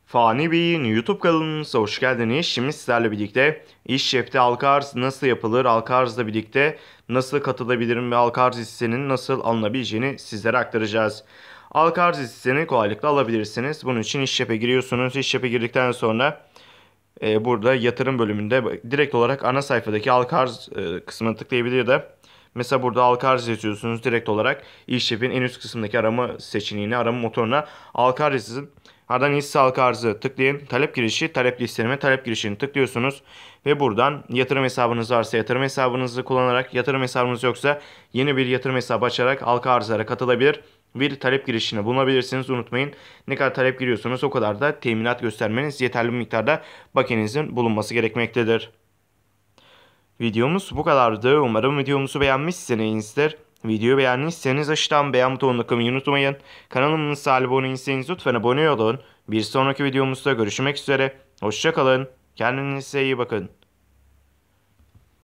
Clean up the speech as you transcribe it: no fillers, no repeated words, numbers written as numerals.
Fani Bey'in YouTube kanalımıza hoş geldiniz. Şimdi sizlerle birlikte İş Cep'te halka arz nasıl yapılır, halka arzla birlikte nasıl katılabilirim ve halka arz hissesinin nasıl alınabileceğini sizlere aktaracağız. Halka arz hissesini kolaylıkla alabilirsiniz. Bunun için İş Cep'e giriyorsunuz. İş Cep'e girdikten sonra burada yatırım bölümünde direkt olarak ana sayfadaki halka arz kısmına tıklayabilir ya da mesela burada halka arz yazıyorsunuz direkt olarak İş Cep'in en üst kısmındaki arama seçeneğine, arama motoruna halka arz yazın. Ardından hisse halka arzı tıklayın. Talep girişi, talep listelerine talep girişini tıklıyorsunuz. Ve buradan yatırım hesabınız varsa yatırım hesabınızı kullanarak, yatırım hesabınız yoksa yeni bir yatırım hesabı açarak halka arzlara katılabilir. Bir talep girişine bulunabilirsiniz. Unutmayın, ne kadar talep giriyorsanız o kadar da teminat göstermeniz, yeterli bir miktarda bakiyenizin bulunması gerekmektedir. Videomuz bu kadardı. Umarım videomuzu beğenmişsinizdir. Videoyu beğendiyseniz aşağıdan beğen butonuna tıklamayı unutmayın. Kanalımıza abone değilseniz lütfen abone olun. Bir sonraki videomuzda görüşmek üzere. Hoşça kalın. Kendinize iyi bakın.